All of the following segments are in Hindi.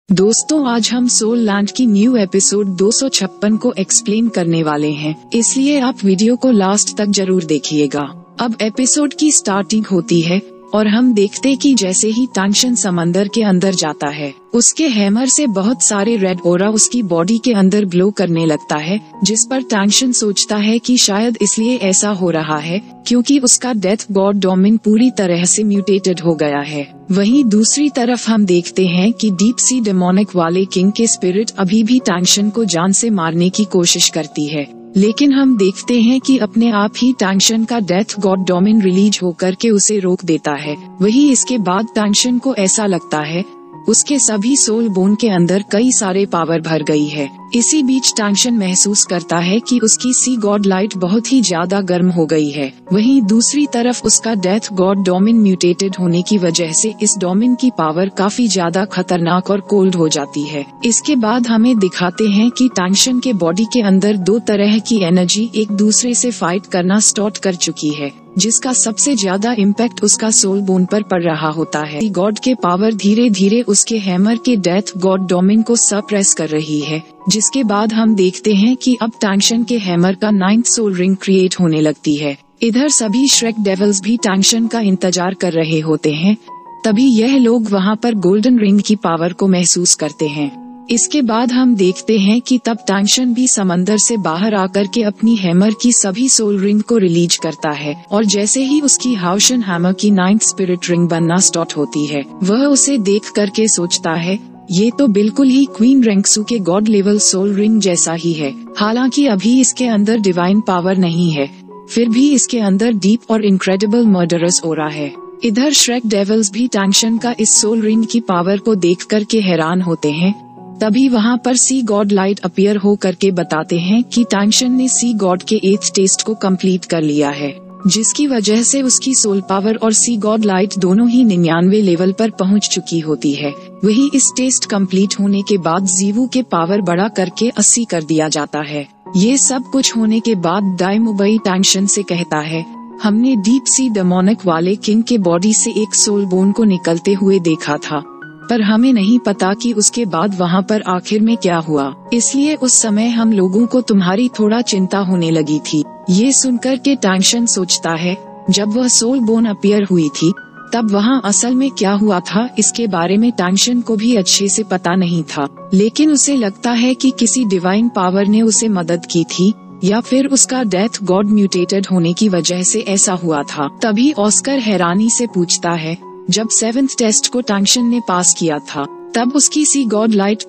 दोस्तों आज हम सोल लैंड की न्यू एपिसोड 256 को एक्सप्लेन करने वाले हैं, इसलिए आप वीडियो को लास्ट तक जरूर देखिएगा। अब एपिसोड की स्टार्टिंग होती है और हम देखते कि जैसे ही टांगशन समंदर के अंदर जाता है, उसके हैमर से बहुत सारे रेड ओरा उसकी बॉडी के अंदर ग्लो करने लगता है, जिस पर टांगशन सोचता है कि शायद इसलिए ऐसा हो रहा है क्योंकि उसका डेथ गॉड डोमिन पूरी तरह से म्यूटेटेड हो गया है। वहीं दूसरी तरफ हम देखते हैं कि डीप सी डेमोनिक वाले किंग के स्पिरिट अभी भी टांगशन को जान से मारने की कोशिश करती है, लेकिन हम देखते हैं कि अपने आप ही टांगशन का डेथ गॉड डोमिन रिलीज होकर के उसे रोक देता है। वही इसके बाद टांगशन को ऐसा लगता है उसके सभी सोल बोन के अंदर कई सारे पावर भर गई है। इसी बीच टांगशन महसूस करता है कि उसकी सी गॉड लाइट बहुत ही ज्यादा गर्म हो गई है। वहीं दूसरी तरफ उसका डेथ गॉड डोमिन म्यूटेटेड होने की वजह से इस डोमिन की पावर काफी ज्यादा खतरनाक और कोल्ड हो जाती है। इसके बाद हमें दिखाते हैं कि टांगशन के बॉडी के अंदर दो तरह की एनर्जी एक दूसरे से फाइट करना स्टार्ट कर चुकी है, जिसका सबसे ज्यादा इम्पैक्ट उसका सोल बोन पर पड़ रहा होता है। गॉड के पावर धीरे धीरे उसके हैमर के डेथ गॉड डोमिन को सप्रेस कर रही है, जिसके बाद हम देखते हैं कि अब टांगशन के हैमर का 9th सोल रिंग क्रिएट होने लगती है। इधर सभी श्रेक डेविल्स भी टांगशन का इंतजार कर रहे होते हैं। तभी यह लोग वहां पर गोल्डन रिंग की पावर को महसूस करते हैं। इसके बाद हम देखते हैं कि तब टांगशन भी समंदर से बाहर आकर के अपनी हैमर की सभी सोल रिंग को रिलीज करता है, और जैसे ही उसकी हाउशन हैमर की 9th स्पिरिट रिंग बनना स्टार्ट होती है, वह उसे देख करके सोचता है ये तो बिल्कुल ही क्वीन रेंक्सू के गॉड लेवल सोल रिंग जैसा ही है। हालांकि अभी इसके अंदर डिवाइन पावर नहीं है, फिर भी इसके अंदर डीप और इनक्रेडिबल मर्डरस ओरा है। इधर श्रेक डेविल्स भी टांगशन का इस सोल रिंग की पावर को देख करके हैरान होते हैं। तभी वहाँ पर सी गॉड लाइट अपीयर हो करके बताते हैं कि टांगशन ने सी गॉड के 8th टेस्ट को कंप्लीट कर लिया है, जिसकी वजह से उसकी सोल पावर और सी गॉड लाइट दोनों ही 99 लेवल पर पहुँच चुकी होती है। वही इस टेस्ट कंप्लीट होने के बाद जीवू के पावर बढ़ा करके 80 कर दिया जाता है। ये सब कुछ होने के बाद डाइमुबई टांगशन से कहता है, हमने डीप सी डेमोनिक वाले किंग के बॉडी से एक सोल बोन को निकलते हुए देखा था, पर हमें नहीं पता कि उसके बाद वहाँ पर आखिर में क्या हुआ, इसलिए उस समय हम लोगों को तुम्हारी थोड़ा चिंता होने लगी थी। ये सुनकर के टांगशन सोचता है जब वह सोल बोन अपीयर हुई थी तब वहाँ असल में क्या हुआ था, इसके बारे में टांगशन को भी अच्छे से पता नहीं था, लेकिन उसे लगता है कि किसी डिवाइन पावर ने उसे मदद की थी या फिर उसका डेथ गॉड म्यूटेटेड होने की वजह से ऐसा हुआ था। तभी ऑस्कर हैरानी से पूछता है, जब 7th टेस्ट को टांगशन ने पास किया था तब उसकी सी गॉड लाइट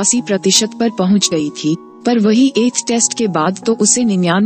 85% पर पहुंच गई थी, पर वही 8th टेस्ट के बाद तो उसे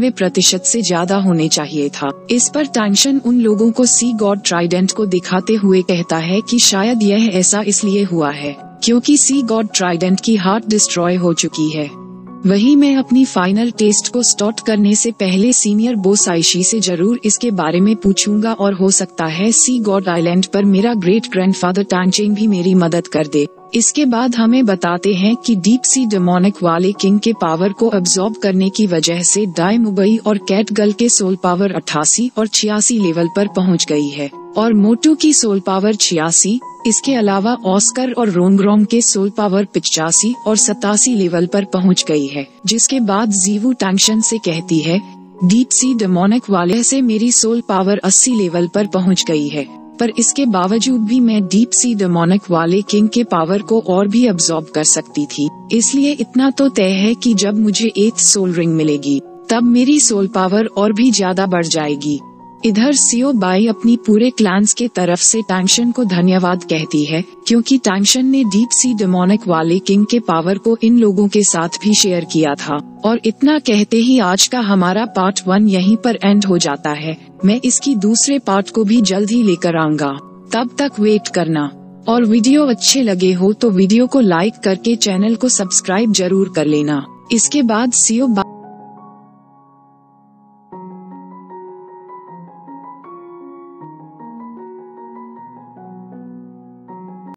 99% से ज्यादा होने चाहिए था। इस पर टांगशन उन लोगों को सी गॉड ट्राइडेंट को दिखाते हुए कहता है कि शायद यह ऐसा इसलिए हुआ है क्योंकि सी गॉड ट्राइडेंट की हार्ट डिस्ट्रॉय हो चुकी है। वही मैं अपनी फाइनल टेस्ट को स्टार्ट करने से पहले सीनियर बोस आइशी से जरूर इसके बारे में पूछूंगा, और हो सकता है सी गॉड आइलैंड पर मेरा ग्रेट ग्रैंडफादर टांगचेंग भी मेरी मदद कर दे। इसके बाद हमें बताते हैं कि डीप सी डेमोनिक वाले किंग के पावर को अब्सॉर्ब करने की वजह से डाइमुबई और कैटगल के सोल पावर 88 और 86 लेवल पर पहुंच गई है, और मोटू की सोल पावर 86। इसके अलावा ऑस्कर और रोनग्रोंग के सोल पावर 85 और 87 लेवल पर पहुंच गई है। जिसके बाद जीवू टांगशन से कहती है, डीप सी डेमोनिक वाले से मेरी सोल पावर 80 लेवल पर पहुंच गई है, पर इसके बावजूद भी मैं डीप सी डेमोनिक वाले किंग के पावर को और भी अब्सॉर्ब कर सकती थी, इसलिए इतना तो तय है कि जब मुझे 8th सोल रिंग मिलेगी तब मेरी सोल पावर और भी ज्यादा बढ़ जाएगी। इधर सियो बाई अपनी पूरे क्लैंस के तरफ से टांगशन को धन्यवाद कहती है, क्योंकि टांगशन ने डीप सी डेमोनिक वाले किंग के पावर को इन लोगों के साथ भी शेयर किया था। और इतना कहते ही आज का हमारा पार्ट 1 यहीं पर एंड हो जाता है। मैं इसकी दूसरे पार्ट को भी जल्द ही लेकर आऊंगा, तब तक वेट करना। और वीडियो अच्छे लगे हो तो वीडियो को लाइक करके चैनल को सब्सक्राइब जरूर कर लेना। इसके बाद सियो